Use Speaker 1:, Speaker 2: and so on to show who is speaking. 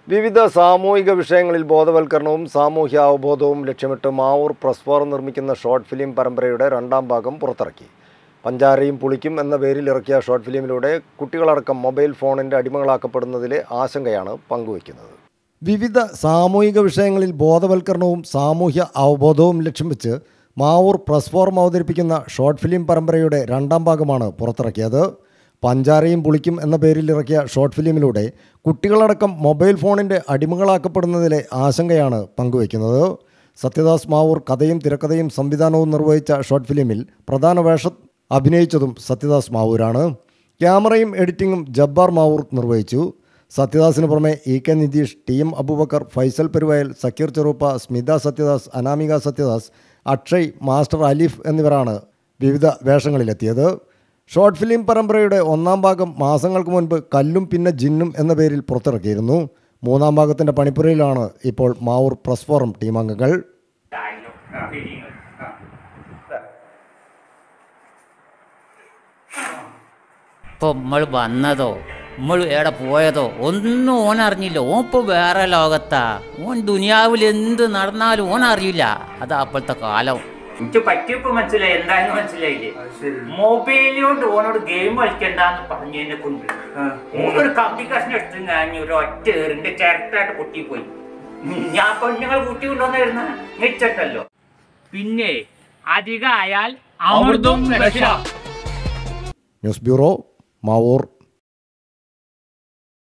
Speaker 1: വിവിധ സാമൂഹിക വിഷയങ്ങളിൽ ബോധവൽക്കരണവും സാമൂഹ്യ അവബോധവും ലക്ഷ്യമിട്ട് മാവൂർ പ്രസ് ഫോറം നിർമ്മിക്കുന്ന ഷോർട്ട് ഫിലിം പരമ്പരയുടെ രണ്ടാം ഭാഗം പുറത്തിറക്കി. പഞ്ചാരയും പുളിക്കും എന്ന പേരിൽ ഇറക്കിയ ഷോർട്ട് ഫിലിമിലൂടെ കുട്ടികളടക്കം മൊബൈൽ ഫോണിൻ്റെ അടിമകളാക്കപ്പെടുന്നതിലെ ആശങ്കയാണ് പങ്കുവയ്ക്കുന്നത്. വിവിധ സാമൂഹിക വിഷയങ്ങളിൽ ബോധവൽക്കരണവും സാമൂഹ്യ അവബോധവും ലക്ഷ്യം വെച്ച് മാവൂർ പ്രസ് ഫോറം അവതരിപ്പിക്കുന്ന ഷോർട്ട് ഫിലിം പരമ്പരയുടെ രണ്ടാം ഭാഗമാണ് പുറത്തിറക്കിയത്. പഞ്ചാരയും പുളിക്കും എന്ന പേരിൽ ഇറക്കിയ ഷോർട്ട് ഫിലിമിലൂടെ കുട്ടികളടക്കം മൊബൈൽ ഫോണിൻ്റെ അടിമകളാക്കപ്പെടുന്നതിലെ ആശങ്കയാണ് പങ്കുവയ്ക്കുന്നത്. സത്യദാസ് മാവൂർ കഥയും തിരക്കഥയും സംവിധാനവും നിർവഹിച്ച ഷോർട്ട് ഫിലിമിൽ പ്രധാന വേഷം അഭിനയിച്ചതും സത്യദാസ് മാവൂരാണ്. ക്യാമറയും എഡിറ്റിങ്ങും ജബ്ബാർ മാവൂർ നിർവഹിച്ചു. സത്യദാസിന് പുറമെ EK Nitish, TM Abubakar, Faisal Peruvayal, Zakir Cheruppa, Smitha Sathyadas, Anamika Sathyadas, Akshay, master Alif എന്നിവരാണ് വിവിധ വേഷങ്ങളിലെത്തിയത്. ഷോർട്ട് ഫിലിം പരമ്പരയുടെ ഒന്നാം ഭാഗം മാസങ്ങൾക്ക് മുൻപ് കല്ലും പിന്നെ ജിന്നും എന്ന പേരിൽ പുറത്തിറക്കിയിരുന്നു. മൂന്നാം ഭാഗത്തിൻ്റെ പണിപ്പുരയിലാണ് ഇപ്പോൾ മാവൂർ പ്രസ് ഫോറം ടീം അംഗങ്ങൾ.
Speaker 2: ഇപ്പോൾ നമ്മൾ വന്നതോ നമ്മൾ എവിടെ പോയതോ ഒന്നും ഓൻ അറിഞ്ഞില്ല. ഓൻ ഇപ്പോൾ വേറെ ലോകത്താ. ഓൻ ദുനിയാവിൽ എന്ത് നടന്നാലും ഓൻ അറിയില്ല. അതാ അപ്പോഴത്തെ കാലം. എനിക്ക് പറ്റിയപ്പോ മനസ്സിലായി, എന്തായാലും മനസ്സിലായില്ലേ. മൊബൈലിലോട്ട് ഓനോട് ഗെയിം കളിക്കണ്ടെന്ന് പറഞ്ഞതിനെ കൊണ്ട് ഓനൊരു കമ്പ്യൂട്ടേഷൻ എടുത്ത് ഞാൻ ഒരു ഒറ്റ ഏറിന്റെ ചേർത്തായിട്ട് പൊട്ടിപ്പോയി. ഞാൻ പെണ്ണുങ്ങൾ കൂട്ടി കൊണ്ടുവന്നിരുന്ന മെച്ചട്ടല്ലോ. പിന്നെ അധികം ആയാൽ അമൃതും. News bureau, Mavoor.